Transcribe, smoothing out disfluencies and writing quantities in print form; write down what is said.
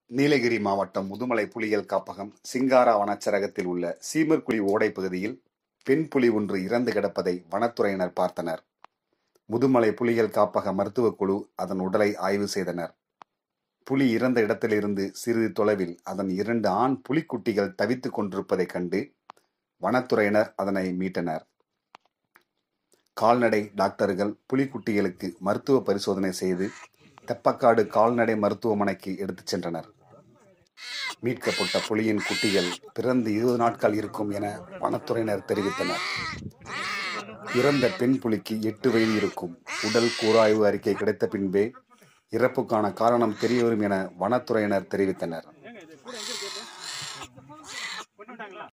நீலகிரி மாவட்டம் முதுமலை புலிகள் காப்பகம் சிங்காரா வனச்சரகத்தில் உள்ள சீமர்குழி ஓடை பகுதியில் பெண் புலி ஒன்று இறந்து கிடப்பதை வனத்துறையினர் பார்த்தனர். முதுமலை புலிகள் காப்பக மருத்துவக் குழு அதன் உடலை ஆய்வு செய்தனர். புலி இறந்த இடத்திலிருந்து சிறிது தொலைவில் அதன் 2 ஆண் புலிக்குட்டிகள் தவித்துக் கொண்டிருப்பதைக் கண்டு வனத்துறையினர் அதனை மீட்டனர். கால்நடை டாக்டர்கள் புலிக்குட்டிகளுக்கு மருத்துவ பரிசோதனை செய்து தெப்பக்காடு கால்நடை மருத்துவமனைக்கு எடுத்துச் சென்றனர். மீட்கப்பட்ட புலியின் குட்டிகள் பிறந்து 20 நாட்கள் இருக்கும் என வனத்துறையினர் தெரிவித்தனர். இறந்த பெண் புலிக்கு 8 வயது இருக்கும். உடல் கூராய்வு அறிக்கை கிடைத்த பின்பே இறப்புக்கான காரணம் தெரியவரும் என வனத்துறையினர் தெரிவித்தனர்.